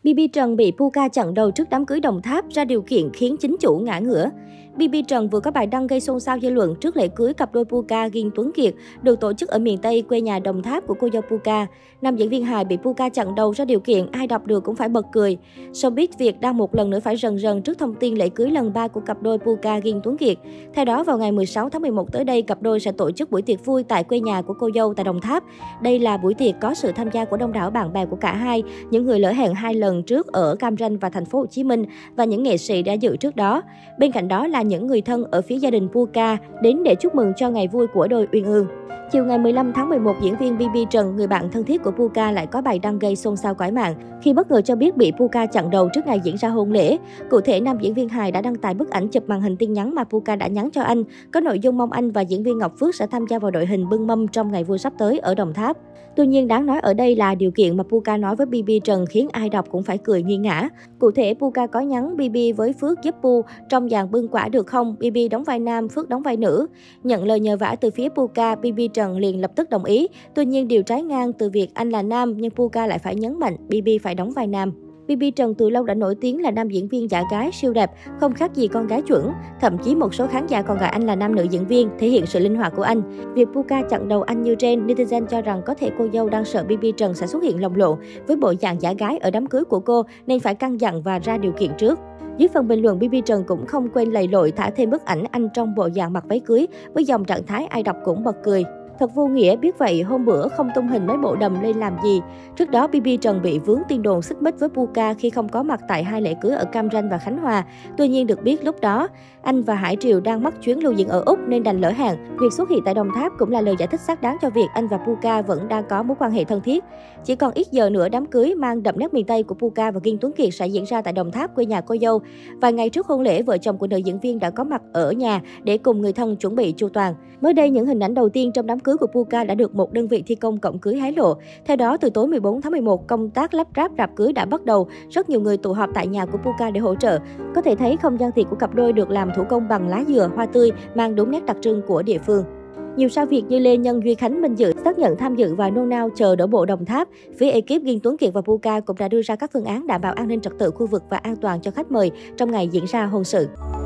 BB Trần bị Puka chặn đầu trước đám cưới Đồng Tháp ra điều kiện khiến chính chủ ngã ngửa. BB Trần vừa có bài đăng gây xôn xao dư luận trước lễ cưới cặp đôi Puka Ghim Tuấn Kiệt được tổ chức ở miền Tây quê nhà Đồng Tháp của cô dâu Puka. Nam diễn viên hài bị Puka chặn đầu ra điều kiện ai đọc được cũng phải bật cười. Showbiz Việt đang một lần nữa phải rần rần trước thông tin lễ cưới lần 3 của cặp đôi Puka Ghim Tuấn Kiệt. Theo đó, vào ngày 16 tháng 11 tới đây, cặp đôi sẽ tổ chức buổi tiệc vui tại quê nhà của cô dâu tại Đồng Tháp. Đây là buổi tiệc có sự tham gia của đông đảo bạn bè của cả hai, những người lỡ hẹn 2 lần trước ở Cam Ranh và thành phố Hồ Chí Minh và những nghệ sĩ đã dự trước đó. Bên cạnh đó là những người thân ở phía gia đình Puka đến để chúc mừng cho ngày vui của đôi uyên ương. Chiều ngày 15 tháng 11, diễn viên BB Trần, người bạn thân thiết của Puka lại có bài đăng gây xôn xao cõi mạng khi bất ngờ cho biết bị Puka chặn đầu trước ngày diễn ra hôn lễ. Cụ thể, nam diễn viên hài đã đăng tải bức ảnh chụp màn hình tin nhắn mà Puka đã nhắn cho anh, có nội dung mong anh và diễn viên Ngọc Phước sẽ tham gia vào đội hình bưng mâm trong ngày vui sắp tới ở Đồng Tháp. Tuy nhiên, đáng nói ở đây là điều kiện mà Puka nói với BB Trần khiến ai đọc cũng phải cười nghiêng ngã. Cụ thể, Puka có nhắn BB với Phước giúp Pu trong dàn bưng quả được không? BB đóng vai nam, Phước đóng vai nữ. Nhận lời nhờ vả từ phía Puka, BB Trần liền lập tức đồng ý. Tuy nhiên, điều trái ngang từ việc anh là nam nhưng Puka lại phải nhấn mạnh BB phải đóng vai nam. BB Trần từ lâu đã nổi tiếng là nam diễn viên giả gái siêu đẹp, không khác gì con gái chuẩn. Thậm chí một số khán giả còn gọi anh là nam nữ diễn viên, thể hiện sự linh hoạt của anh. Việc Puka chặn đầu anh như trên, netizen cho rằng có thể cô dâu đang sợ BB Trần sẽ xuất hiện lồng lộn với bộ dạng giả gái ở đám cưới của cô nên phải căn dặn và ra điều kiện trước. Dưới phần bình luận, BB Trần cũng không quên lầy lội thả thêm bức ảnh anh trong bộ dạng mặc váy cưới với dòng trạng thái ai đọc cũng bật cười. Thật vô nghĩa, biết vậy hôm bữa không tung hình mấy bộ đầm lên làm gì. Trước đó, BB Trần bị vướng tin đồn xích mích với Puka khi không có mặt tại 2 lễ cưới ở Cam Ranh và Khánh Hòa. Tuy nhiên được biết lúc đó, anh và Hải Triều đang mắc chuyến lưu diễn ở Úc nên đành lỡ hẹn. Việc xuất hiện tại Đồng Tháp cũng là lời giải thích xác đáng cho việc anh và Puka vẫn đang có mối quan hệ thân thiết. Chỉ còn ít giờ nữa, đám cưới mang đậm nét miền Tây của Puka và Ghim Tuấn Kiệt sẽ diễn ra tại Đồng Tháp, quê nhà cô dâu. Vài ngày trước hôn lễ, vợ chồng của nữ diễn viên đã có mặt ở nhà để cùng người thân chuẩn bị chu toàn. Mới đây, những hình ảnh đầu tiên trong đám cưới của Puka đã được một đơn vị thi công cổng cưới hé lộ. Theo đó, từ tối 14 tháng 11, công tác lắp ráp rạp cưới đã bắt đầu. Rất nhiều người tụ họp tại nhà của Puka để hỗ trợ. Có thể thấy không gian tiệc của cặp đôi được làm thủ công bằng lá dừa, hoa tươi, mang đúng nét đặc trưng của địa phương. Nhiều sao Việt như Lê Nhân, Duy Khánh, Minh Dự xác nhận tham dự và nôn nao chờ đổ bộ Đồng Tháp. Phía ekip Ghim Tuấn Kiệt và Puka cũng đã đưa ra các phương án đảm bảo an ninh trật tự khu vực và an toàn cho khách mời trong ngày diễn ra hôn sự.